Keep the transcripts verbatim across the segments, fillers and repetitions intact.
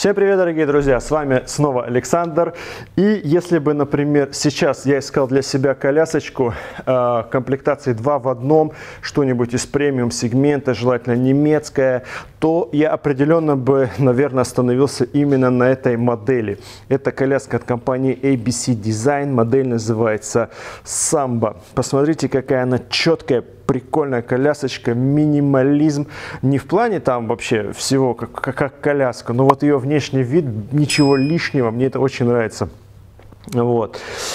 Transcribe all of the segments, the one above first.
Всем привет, дорогие друзья! С вами снова Александр. И если бы, например, сейчас я искал для себя колясочку э, комплектации два в одном, что-нибудь из премиум сегмента, желательно немецкая, то я определенно бы, наверное, остановился именно на этой модели. Это коляска от компании эй би си Design. Модель называется Samba. Посмотрите, какая она четкая. Прикольная колясочка, минимализм. Не в плане там вообще всего как, как, как коляска, но вот ее внешний вид, ничего лишнего, мне это очень нравится. Вот.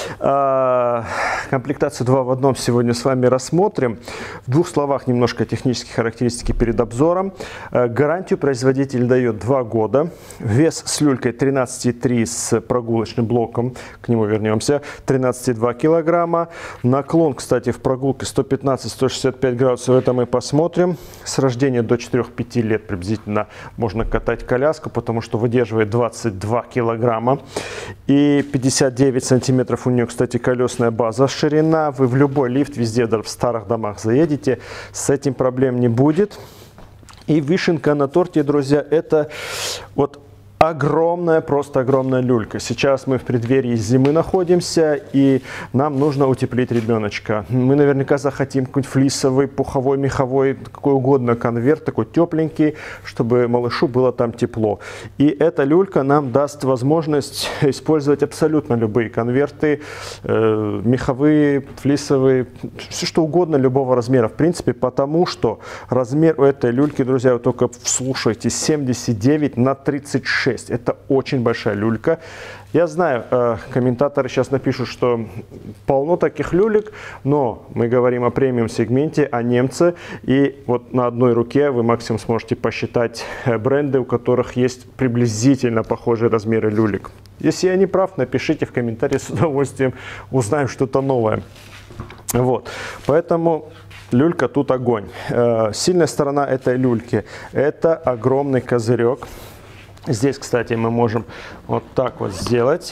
А, комплектацию два в одном сегодня с вами рассмотрим. В двух словах немножко технические характеристики перед обзором. А, гарантию производитель дает два года. Вес с люлькой тринадцать и три с прогулочным блоком, к нему вернемся, тринадцать и два килограмма. Наклон, кстати, в прогулке сто пятнадцать — сто шестьдесят пять градусов, это мы посмотрим. С рождения до четырёх-пяти лет приблизительно можно катать коляску, потому что выдерживает двадцать два килограмма. И пятьдесят девять сантиметров у нее, кстати, колесная база, ширина. Вы в любой лифт, везде, даже в старых домах заедете, с этим проблем не будет. И вишенка на торте, друзья, это вот огромная, просто огромная люлька. Сейчас мы в преддверии зимы находимся, и нам нужно утеплить ребеночка. Мы наверняка захотим какой-нибудь флисовый, пуховой, меховой, какой угодно конверт, такой тепленький, чтобы малышу было там тепло. И эта люлька нам даст возможность использовать абсолютно любые конверты, э, меховые, флисовые, все что угодно, любого размера, в принципе, потому что размер у этой люльки, друзья, вы только вслушайте, семьдесят девять на тридцать шесть. Это очень большая люлька. Я знаю, э, комментаторы сейчас напишут, что полно таких люлек, но мы говорим о премиум сегменте, о немце. И вот на одной руке вы максимум сможете посчитать бренды, у которых есть приблизительно похожие размеры люлек. Если я не прав, напишите в комментарии, с удовольствием узнаем что-то новое. Вот, поэтому люлька тут огонь. Э, сильная сторона этой люльки – это огромный козырек. Здесь, кстати, мы можем вот так вот сделать.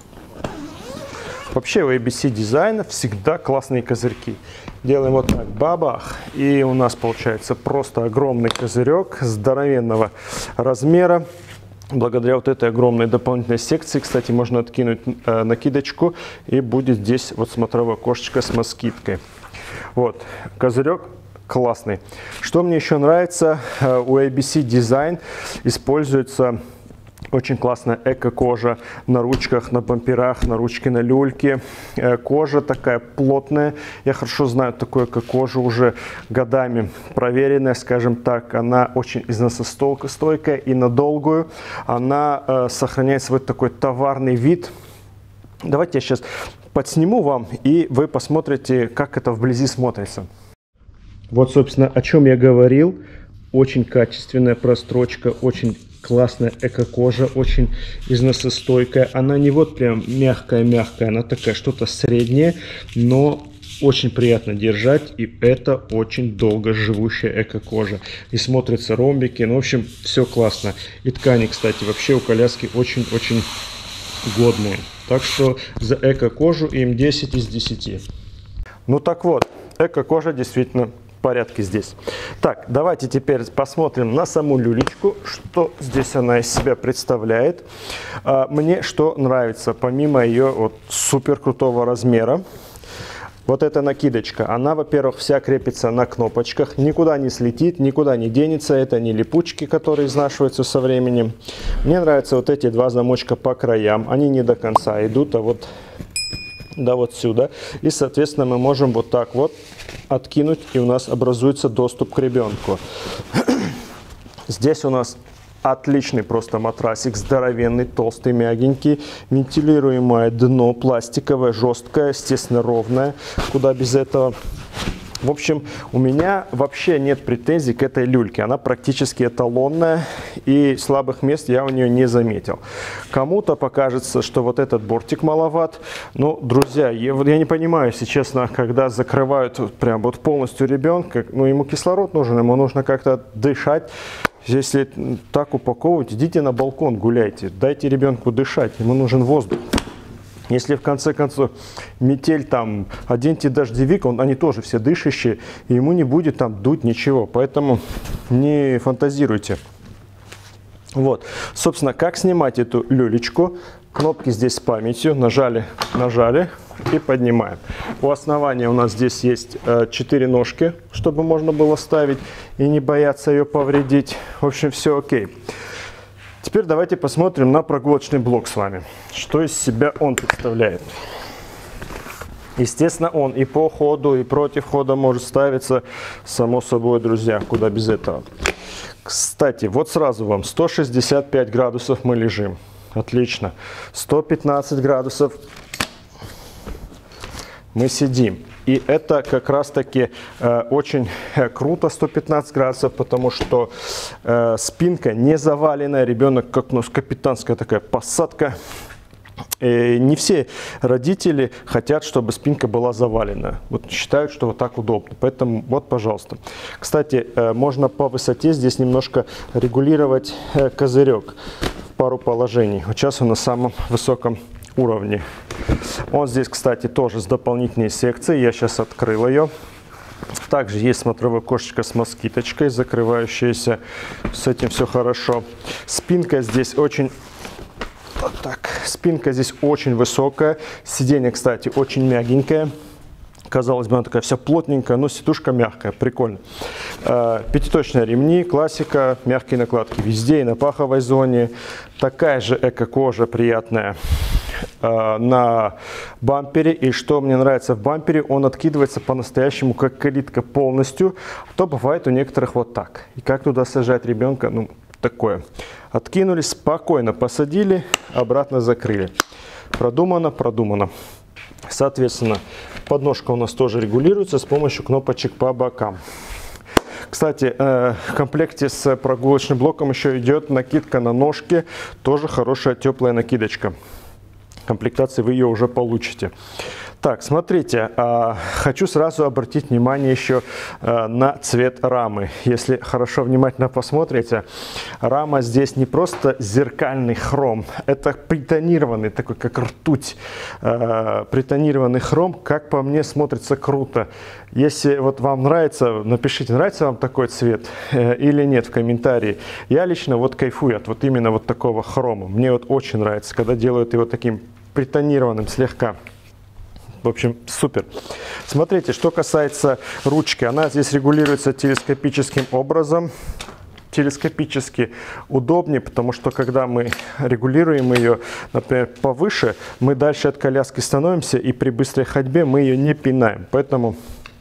Вообще у эй би си Design всегда классные козырьки. Делаем вот так, бабах, и у нас получается просто огромный козырек здоровенного размера. Благодаря вот этой огромной дополнительной секции, кстати, можно откинуть э, накидочку, и будет здесь вот смотровое окошечко с москиткой. Вот, козырек классный. Что мне еще нравится, у эй би си Design используется очень классная эко-кожа на ручках, на бамперах, на ручке, на люльке. Кожа такая плотная. Я хорошо знаю такую эко-кожу, уже годами проверенная, скажем так. Она очень износостойкая и на долгую. Она э, сохраняет свой такой товарный вид. Давайте я сейчас подсниму вам, и вы посмотрите, как это вблизи смотрится. Вот, собственно, о чем я говорил. Очень качественная прострочка, очень классная эко-кожа, очень износостойкая. Она не вот прям мягкая-мягкая, она такая что-то среднее, но очень приятно держать. И это очень долго живущая эко-кожа. И смотрятся ромбики, ну, в общем, все классно. И ткани, кстати, вообще у коляски очень-очень годные. Так что за эко-кожу им десять из десяти. Ну так вот, эко-кожа действительно в порядке здесь. Так, давайте теперь посмотрим на саму люлечку, что здесь она из себя представляет. Мне что нравится, помимо ее вот супер крутого размера, вот эта накидочка, она, во-первых, вся крепится на кнопочках, никуда не слетит, никуда не денется, это не липучки, которые изнашиваются со временем. Мне нравятся вот эти два замочка по краям, они не до конца идут, а вот до вот сюда. И, соответственно, мы можем вот так вот откинуть, и у нас образуется доступ к ребенку. Здесь у нас отличный просто матрасик, здоровенный, толстый, мягенький, вентилируемое дно, пластиковое, жесткое, естественно, ровное, куда без этого. В общем, у меня вообще нет претензий к этой люльке. Она практически эталонная, и слабых мест я у нее не заметил. Кому-то покажется, что вот этот бортик маловат. Но, друзья, я, я не понимаю, если честно, когда закрывают прям вот полностью ребенка, ну, ему кислород нужен, ему нужно как-то дышать. Если так упаковывать, идите на балкон, гуляйте, дайте ребенку дышать, ему нужен воздух. Если в конце концов метель, там, оденьте дождевик, он, они тоже все дышащие, и ему не будет там дуть ничего. Поэтому не фантазируйте. Вот, собственно, как снимать эту люлечку? Кнопки здесь с памятью, нажали, нажали и поднимаем. У основания у нас здесь есть э, четыре ножки, чтобы можно было ставить и не бояться ее повредить. В общем, все окей. Теперь давайте посмотрим на прогулочный блок с вами. Что из себя он представляет. Естественно, он и по ходу, и против хода может ставиться, само собой, друзья, куда без этого. Кстати, вот сразу вам сто шестьдесят пять градусов мы лежим. Отлично. сто пятнадцать градусов мы сидим. И это как раз таки э, очень э, круто, сто пятнадцать градусов, потому что э, спинка не заваленная. Ребенок, как у нас капитанская такая посадка. И не все родители хотят, чтобы спинка была завалена. Вот считают, что вот так удобно. Поэтому вот, пожалуйста. Кстати, э, можно по высоте здесь немножко регулировать э, козырек. Пару положений. Вот сейчас он на самом высоком уровне. Он здесь, кстати, тоже с дополнительной секцией. Я сейчас открыл ее. Также есть смотровое окошечко с москиточкой, закрывающееся. С этим все хорошо. Спинка здесь очень... Вот так. Спинка здесь очень высокая. Сиденье, кстати, очень мягенькое. Казалось бы, она такая вся плотненькая, но сидушка мягкая, прикольно. Э, пятиточные ремни, классика, мягкие накладки везде, и на паховой зоне. Такая же эко-кожа приятная э, на бампере. И что мне нравится в бампере, он откидывается по-настоящему как калитка полностью. А то бывает у некоторых вот так. И как туда сажать ребенка, ну, такое. Откинули, спокойно посадили, обратно закрыли. Продумано, продумано. Соответственно, подножка у нас тоже регулируется с помощью кнопочек по бокам. Кстати, в комплекте с прогулочным блоком еще идет накидка на ножки. Тоже хорошая теплая накидочка. В комплектации вы ее уже получите. Так, смотрите, хочу сразу обратить внимание еще на цвет рамы. Если хорошо внимательно посмотрите, рама здесь не просто зеркальный хром, это притонированный, такой как ртуть, притонированный хром, как по мне смотрится круто. Если вот вам нравится, напишите, нравится вам такой цвет или нет в комментарии. Я лично вот кайфую от вот именно вот такого хрома. Мне вот очень нравится, когда делают его таким притонированным слегка. В общем, супер. Смотрите, что касается ручки. Она здесь регулируется телескопическим образом. Телескопически удобнее, потому что когда мы регулируем ее, например, повыше, мы дальше от коляски становимся, и при быстрой ходьбе мы ее не пинаем. Поэтому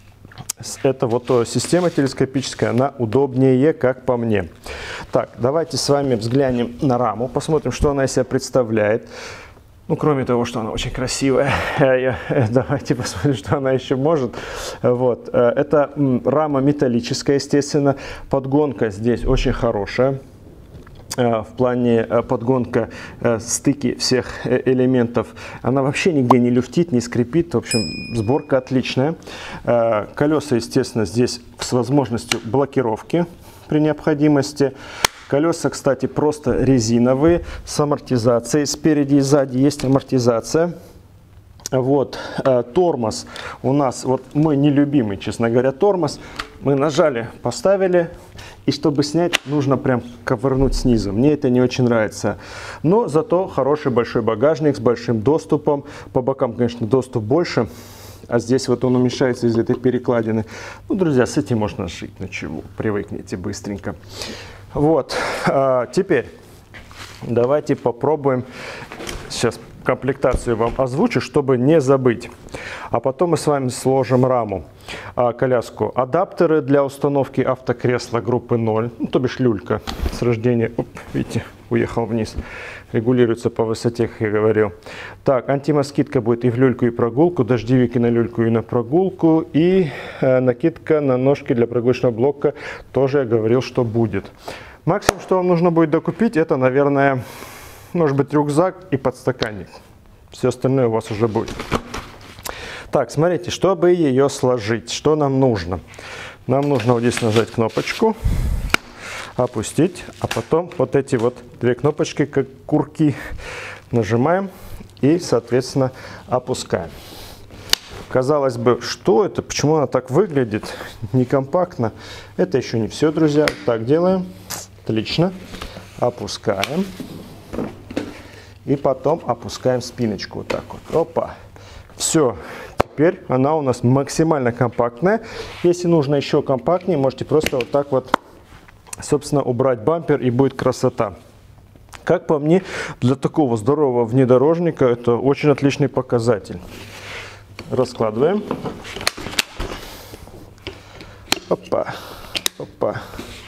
эта вот система телескопическая, она удобнее, как по мне. Так, давайте с вами взглянем на раму, посмотрим, что она из себя представляет. Ну, кроме того, что она очень красивая, давайте посмотрим, что она еще может. Вот. Это рама металлическая, естественно. Подгонка здесь очень хорошая. В плане подгонка стыки всех элементов. Она вообще нигде не люфтит, не скрипит. В общем, сборка отличная. Колеса, естественно, здесь с возможностью блокировки при необходимости. Колеса, кстати, просто резиновые, с амортизацией. Спереди и сзади есть амортизация. Вот, э, тормоз у нас, вот мой нелюбимый, честно говоря, тормоз. Мы нажали, поставили, и чтобы снять, нужно прям ковырнуть снизу. Мне это не очень нравится. Но зато хороший большой багажник с большим доступом. По бокам, конечно, доступ больше. А здесь вот он уменьшается из этой перекладины. Ну, друзья, с этим можно жить. Ну чего, привыкните быстренько. Вот, а теперь давайте попробуем, сейчас комплектацию вам озвучу, чтобы не забыть. А потом мы с вами сложим раму, а, коляску. Адаптеры для установки автокресла группы ноль, ну, то бишь люлька с рождения, оп, видите, уехал вниз. Регулируется по высоте, как я говорил. Так, антимоскитка будет и в люльку, и прогулку, дождевики на люльку и на прогулку, и э, накидка на ножки для прогулочного блока тоже я говорил, что будет. Максимум, что вам нужно будет докупить, это, наверное, может быть, рюкзак и подстаканник. Все остальное у вас уже будет. Так, смотрите, чтобы ее сложить, что нам нужно? Нам нужно вот здесь нажать кнопочку, опустить, а потом вот эти вот две кнопочки, как курки, нажимаем и, соответственно, опускаем. Казалось бы, что это? Почему она так выглядит? Некомпактно. Это еще не все, друзья. Так делаем. Отлично. опускаем. И потом опускаем спиночку вот так вот. Опа. Все. Теперь она у нас максимально компактная. Если нужно еще компактнее, можете просто вот так вот, собственно, убрать бампер, и будет красота. Как по мне, для такого здорового внедорожника это очень отличный показатель. Раскладываем. Опа. Опа.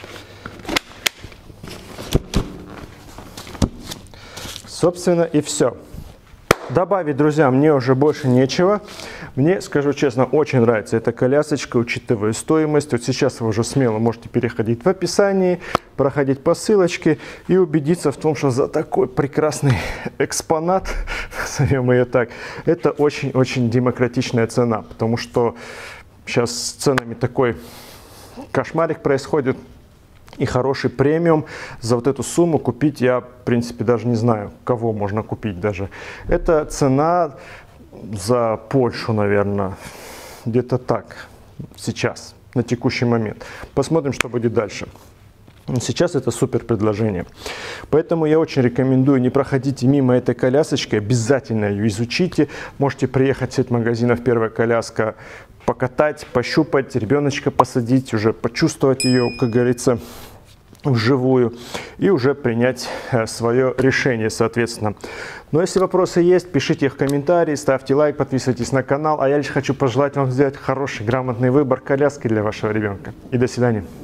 Собственно, и все. Добавить, друзья, мне уже больше нечего. Мне, скажу честно, очень нравится эта колясочка, учитывая стоимость. Вот сейчас вы уже смело можете переходить в описании, проходить по ссылочке и убедиться в том, что за такой прекрасный экспонат, назовем ее так, это очень-очень демократичная цена. Потому что сейчас с ценами такой кошмарик происходит. И хороший премиум за вот эту сумму купить я, в принципе, даже не знаю, кого можно купить даже. Это цена за Польшу, наверное, где-то так сейчас, на текущий момент. Посмотрим, что будет дальше. Сейчас это супер предложение. Поэтому я очень рекомендую, не проходите мимо этой колясочки, обязательно ее изучите. Можете приехать в сеть магазинов «Первая коляска», покатать, пощупать, ребеночка посадить, уже почувствовать ее, как говорится, вживую, и уже принять свое решение, соответственно. Но если вопросы есть, пишите их в комментарии, ставьте лайк, подписывайтесь на канал. А я лишь хочу пожелать вам сделать хороший, грамотный выбор коляски для вашего ребенка. И до свидания.